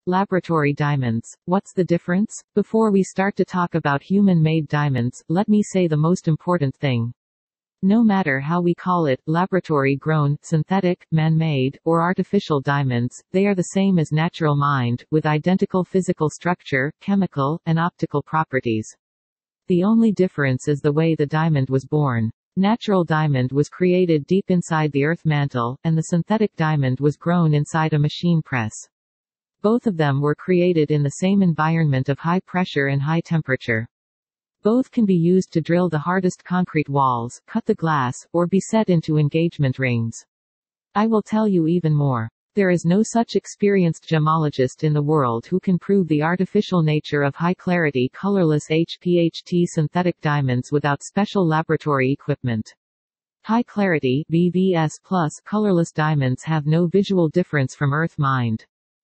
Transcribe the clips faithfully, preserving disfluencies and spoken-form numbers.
Laboratory diamonds. What's the difference? Before we start to talk about human-made diamonds, let me say the most important thing. No matter how we call it, laboratory-grown, synthetic, man-made, or artificial diamonds, they are the same as natural mined, with identical physical structure, chemical, and optical properties. The only difference is the way the diamond was born. Natural diamond was created deep inside the earth mantle, and the synthetic diamond was grown inside a machine press. Both of them were created in the same environment of high pressure and high temperature. Both can be used to drill the hardest concrete walls, cut the glass, or be set into engagement rings. I will tell you even more. There is no such experienced gemologist in the world who can prove the artificial nature of high-clarity colorless H P H T synthetic diamonds without special laboratory equipment. High-clarity V V S plus colorless diamonds have no visual difference from earth-mined.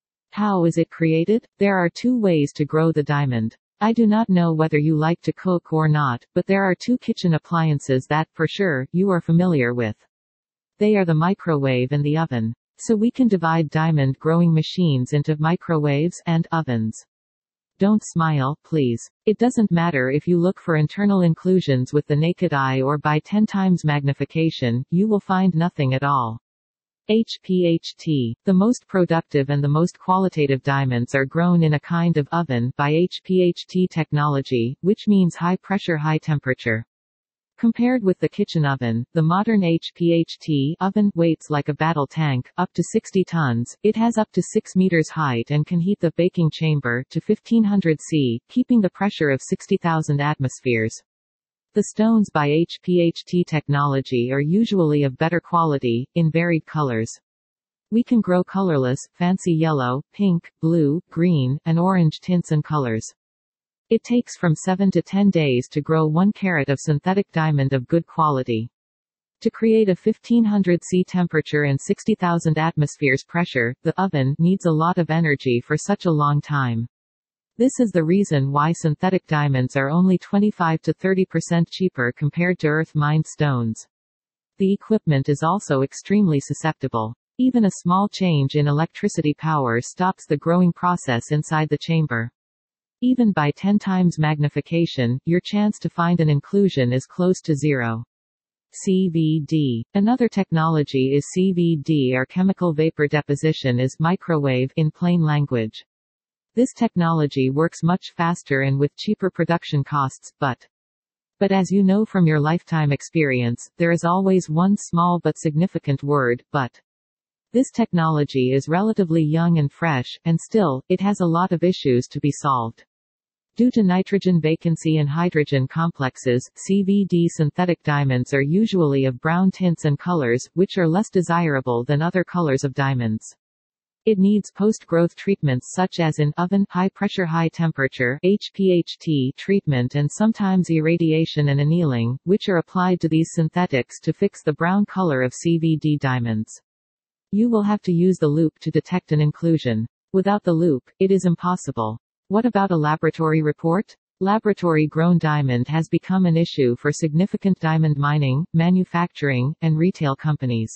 How is it created? There are two ways to grow the diamond. I do not know whether you like to cook or not, but there are two kitchen appliances that, for sure, you are familiar with. They are the microwave and the oven. So we can divide diamond growing machines into microwaves and ovens. Don't smile, please. It doesn't matter if you look for internal inclusions with the naked eye or by ten times magnification, you will find nothing at all. H P H T. The most productive and the most qualitative diamonds are grown in a kind of oven by H P H T technology, which means high pressure, high temperature. Compared with the kitchen oven, the modern H P H T oven weights like a battle tank, up to sixty tons. It has up to six meters height and can heat the baking chamber to fifteen hundred C, keeping the pressure of sixty thousand atmospheres. The stones by H P H T technology are usually of better quality, in varied colors. We can grow colorless, fancy yellow, pink, blue, green, and orange tints and colors. It takes from seven to ten days to grow one carat of synthetic diamond of good quality. To create a fifteen hundred C temperature and sixty thousand atmospheres pressure, the oven needs a lot of energy for such a long time. This is the reason why synthetic diamonds are only twenty-five to thirty percent cheaper compared to earth-mined stones. The equipment is also extremely susceptible. Even a small change in electricity power stops the growing process inside the chamber. Even by ten times magnification, your chance to find an inclusion is close to zero. C V D. Another technology is C V D, or chemical vapor deposition, is microwave in plain language. This technology works much faster and with cheaper production costs, but But as you know from your lifetime experience, there is always one small but significant word, but. This technology is relatively young and fresh, and still, it has a lot of issues to be solved. Due to nitrogen vacancy and hydrogen complexes, C V D synthetic diamonds are usually of brown tints and colors, which are less desirable than other colors of diamonds. It needs post-growth treatments such as in oven, high-pressure high-temperature H P H T treatment, and sometimes irradiation and annealing, which are applied to these synthetics to fix the brown color of C V D diamonds. You will have to use the loupe to detect an inclusion. Without the loupe, it is impossible. What about a laboratory report? Laboratory-grown diamond has become an issue for significant diamond mining, manufacturing, and retail companies.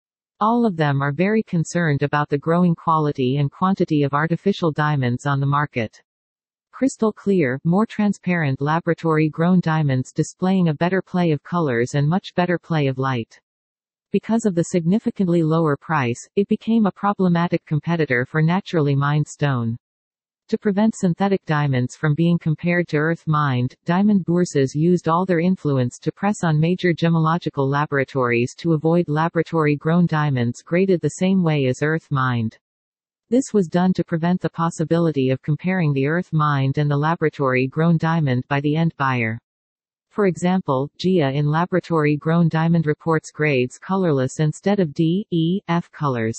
All of them are very concerned about the growing quality and quantity of artificial diamonds on the market. Crystal clear, more transparent laboratory-grown diamonds displaying a better play of colors and much better play of light. Because of the significantly lower price, it became a problematic competitor for naturally mined stone. To prevent synthetic diamonds from being compared to earth-mined, diamond bourses used all their influence to press on major gemological laboratories to avoid laboratory-grown diamonds graded the same way as earth-mined. This was done to prevent the possibility of comparing the earth-mined and the laboratory-grown diamond by the end buyer. For example, G I A in laboratory-grown diamond reports grades colorless instead of D, E, F colors.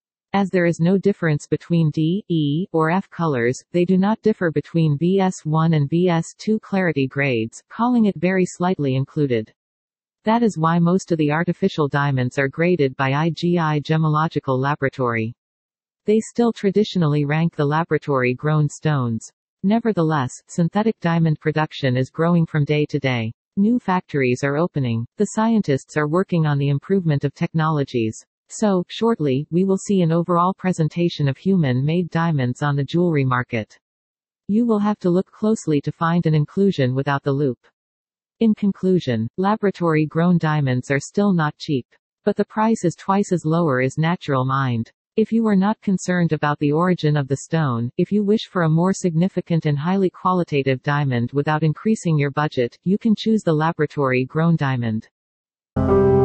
As there is no difference between D, E, or F colors, they do not differ between V S one and V S two clarity grades, calling it very slightly included. That is why most of the artificial diamonds are graded by I G I Gemological Laboratory. They still traditionally rank the laboratory-grown stones. Nevertheless, synthetic diamond production is growing from day to day. New factories are opening. The scientists are working on the improvement of technologies. So, shortly, we will see an overall presentation of human-made diamonds on the jewelry market. You will have to look closely to find an inclusion without the loop. In conclusion, laboratory-grown diamonds are still not cheap. But the price is twice as lower as natural mined. If you are not concerned about the origin of the stone, if you wish for a more significant and highly qualitative diamond without increasing your budget, you can choose the laboratory-grown diamond.